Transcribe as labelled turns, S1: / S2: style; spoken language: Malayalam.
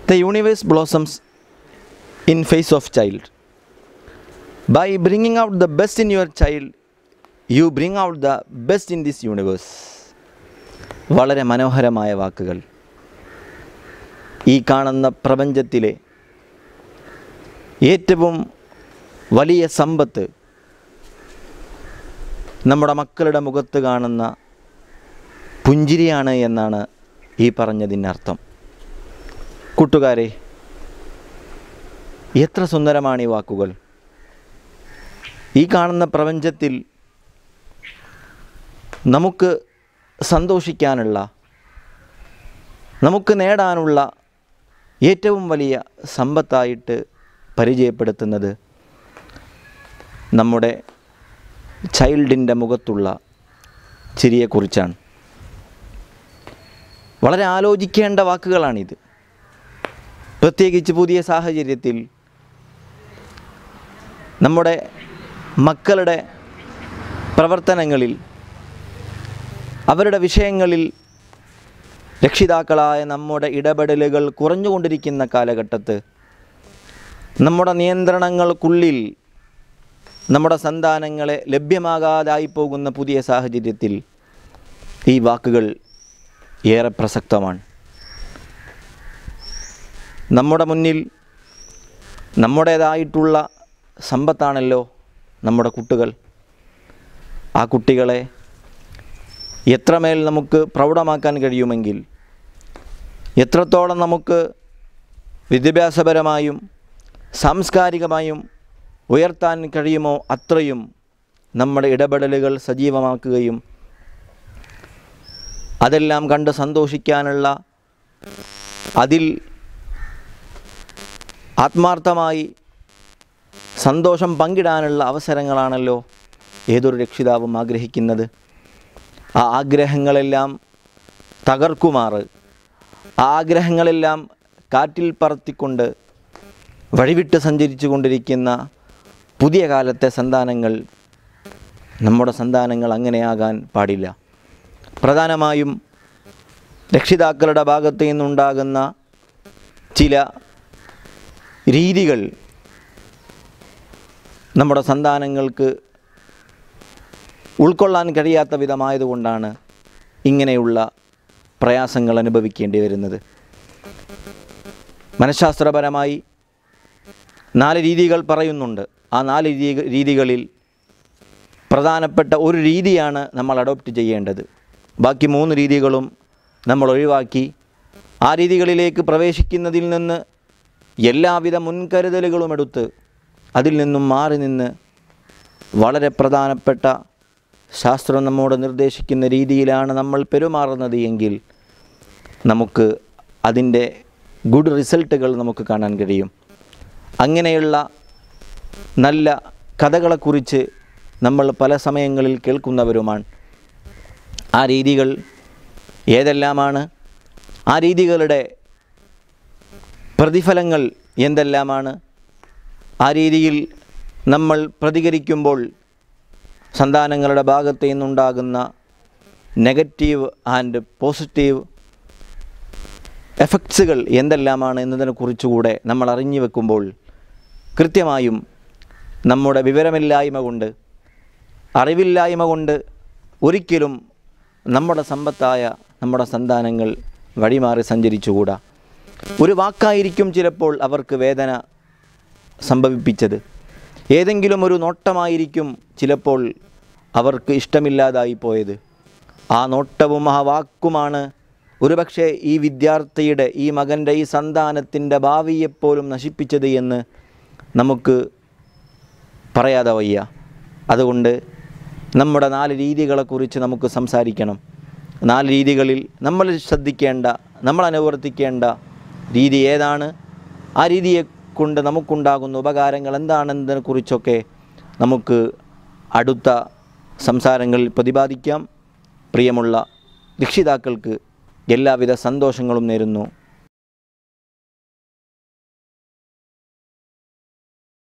S1: The universe blossoms in face of child. By bringing out the best in your child, you bring out the best in this universe. വളരെ മനോഹരമായ വാക്കുകൾ. ഈ കാണുന്ന പ്രപഞ്ചത്തിലെ ഏറ്റവും വലിയ സമ്പത്ത് നമ്മുടെ മക്കളുടെ മുഖത്ത് കാണുന്ന പുഞ്ചിരിയാണ് എന്നാണ് ഈ പറഞ്ഞതിനർത്ഥം. കൂട്ടുകാരെ, എത്ര സുന്ദരമാണ് ഈ വാക്കുകൾ. ഈ കാണുന്ന പ്രപഞ്ചത്തിൽ നമുക്ക് സന്തോഷിക്കാനുള്ള, നമുക്ക് നേടാനുള്ള ഏറ്റവും വലിയ സമ്പത്തായിട്ട് പരിചയപ്പെടുത്തുന്നത് നമ്മുടെ ചൈൽഡിൻ്റെ മുഖത്തുള്ള ചിരിയെക്കുറിച്ചാണ്. വളരെ ആലോചിക്കേണ്ട വാക്കുകളാണിത്. പ്രത്യേകിച്ച് പുതിയ സാഹചര്യത്തിൽ നമ്മുടെ മക്കളുടെ പ്രവർത്തനങ്ങളിൽ, അവരുടെ വിഷയങ്ങളിൽ രക്ഷിതാക്കളായ നമ്മുടെ ഇടപെടലുകൾ കുറഞ്ഞുകൊണ്ടിരിക്കുന്ന കാലഘട്ടത്ത്, നമ്മുടെ നിയന്ത്രണങ്ങൾക്കുള്ളിൽ നമ്മുടെ സന്താനങ്ങളെ ലഭ്യമാകാതായി പോകുന്ന പുതിയ സാഹചര്യത്തിൽ ഈ വാക്കുകൾ ഏറെ പ്രസക്തമാണ്. നമ്മുടെ മുന്നിൽ നമ്മുടേതായിട്ടുള്ള സമ്പത്താണല്ലോ നമ്മുടെ കുട്ടികൾ. ആ കുട്ടികളെ എത്രമേൽ നമുക്ക് പ്രൗഢമാക്കാൻ കഴിയുമെങ്കിൽ, എത്രത്തോളം നമുക്ക് വിദ്യാഭ്യാസപരമായും സാംസ്കാരികമായും ഉയർത്താൻ കഴിയുമോ അത്രയും നമ്മുടെ ഇടപെടലുകൾ സജീവമാക്കുകയും അതെല്ലാം കണ്ട് സന്തോഷിക്കാനുള്ള, അതിൽ ആത്മാർത്ഥമായി സന്തോഷം പങ്കിടാനുള്ള അവസരങ്ങളാണല്ലോ ഏതൊരു രക്ഷിതാവും ആഗ്രഹിക്കുന്നത്. ആ ആഗ്രഹങ്ങളെല്ലാം തകർക്കുമാറ്, ആ ആഗ്രഹങ്ങളെല്ലാം കാറ്റിൽ പറത്തിക്കൊണ്ട് വഴിവിട്ട് സഞ്ചരിച്ചു കൊണ്ടിരിക്കുന്ന പുതിയ കാലത്തെ സന്താനങ്ങൾ, നമ്മുടെ സന്താനങ്ങൾ അങ്ങനെയാകാൻ പാടില്ല. പ്രധാനമായും രക്ഷിതാക്കളുടെ ഭാഗത്തു നിന്നുണ്ടാകുന്ന ചില രീതികൾ നമ്മുടെ സന്താനങ്ങൾക്ക് ഉൾക്കൊള്ളാൻ കഴിയാത്ത വിധമായതുകൊണ്ടാണ് ഇങ്ങനെയുള്ള പ്രയാസങ്ങൾ അനുഭവിക്കേണ്ടി വരുന്നത്. മനഃശാസ്ത്രപരമായി 4 രീതികൾ പറയുന്നുണ്ട്. ആ 4 രീതികളിൽ പ്രധാനപ്പെട്ട ഒരു രീതിയാണ് നമ്മൾ അഡോപ്റ്റ് ചെയ്യേണ്ടത്. ബാക്കി 3 രീതികളും നമ്മൾ ഒഴിവാക്കി ആ രീതികളിലേക്ക് പ്രവേശിക്കുന്നതിൽ നിന്ന് എല്ലാവിധ മുൻകരുതലുകളും എടുത്ത് അതിൽ നിന്നും മാറി നിന്ന് വളരെ പ്രധാനപ്പെട്ട ശാസ്ത്രം നമ്മോട് നിർദ്ദേശിക്കുന്ന രീതിയിലാണ് നമ്മൾ പെരുമാറുന്നത് എങ്കിൽ നമുക്ക് അതിൻ്റെ ഗുഡ് റിസൾട്ടുകൾ നമുക്ക് കാണാൻ കഴിയും. അങ്ങനെയുള്ള നല്ല കഥകളെക്കുറിച്ച് നമ്മൾ പല സമയങ്ങളിൽ കേൾക്കുന്നവരുമാണ്. ആ രീതികൾ ഏതെല്ലാമാണ്? ആ രീതികളുടെ പ്രതിഫലങ്ങൾ എന്തെല്ലാമാണ്? ആ രീതിയിൽ നമ്മൾ പ്രതികരിക്കുമ്പോൾ സന്താനങ്ങളുടെ ഭാഗത്തു നിന്നുണ്ടാകുന്ന നെഗറ്റീവ് ആൻഡ് പോസിറ്റീവ് എഫക്ട്സുകൾ എന്തെല്ലാമാണ് എന്നതിനെക്കുറിച്ചുകൂടെ നമ്മൾ അറിഞ്ഞു വെക്കുമ്പോൾ കൃത്യമായും നമ്മുടെ വിവരമില്ലായ്മ കൊണ്ട്, അറിവില്ലായ്മ കൊണ്ട് ഒരിക്കലും നമ്മുടെ സമ്പത്തായ നമ്മുടെ സന്താനങ്ങൾ വഴിമാറി സഞ്ചരിച്ചുകൂടാ. ഒരു വാക്കായിരിക്കും ചിലപ്പോൾ അവർക്ക് വേദന സംഭവിപ്പിച്ചത്. ഏതെങ്കിലും ഒരു നോട്ടമായിരിക്കും ചിലപ്പോൾ അവർക്ക് ഇഷ്ടമില്ലാതായി പോയത്. ആ നോട്ടവും ആ വാക്കുമാണ് ഒരുപക്ഷെ ഈ വിദ്യാർത്ഥിയുടെ, ഈ മകൻ്റെ, ഈ സന്താനത്തിൻ്റെ ഭാവിയെപ്പോലും നശിപ്പിച്ചത് എന്ന് നമുക്ക് പറയാതെ വയ്യ. അതുകൊണ്ട് നമ്മുടെ 4 രീതികളെക്കുറിച്ച് നമുക്ക് സംസാരിക്കണം. 4 രീതികളിൽ നമ്മൾ ശ്രദ്ധിക്കേണ്ട, നമ്മൾ അനുവർത്തിക്കേണ്ട രീതി ഏതാണ്? ആ രീതിയെ കൊണ്ട് നമുക്കുണ്ടാകുന്ന ഉപകാരങ്ങൾ എന്താണെന്നതിനെക്കുറിച്ചൊക്കെ നമുക്ക് അടുത്ത സംസാരങ്ങളിൽ പ്രതിപാദിക്കാം. പ്രിയമുള്ള രക്ഷിതാക്കൾക്ക് എല്ലാവിധ സന്തോഷങ്ങളും നേരുന്നു.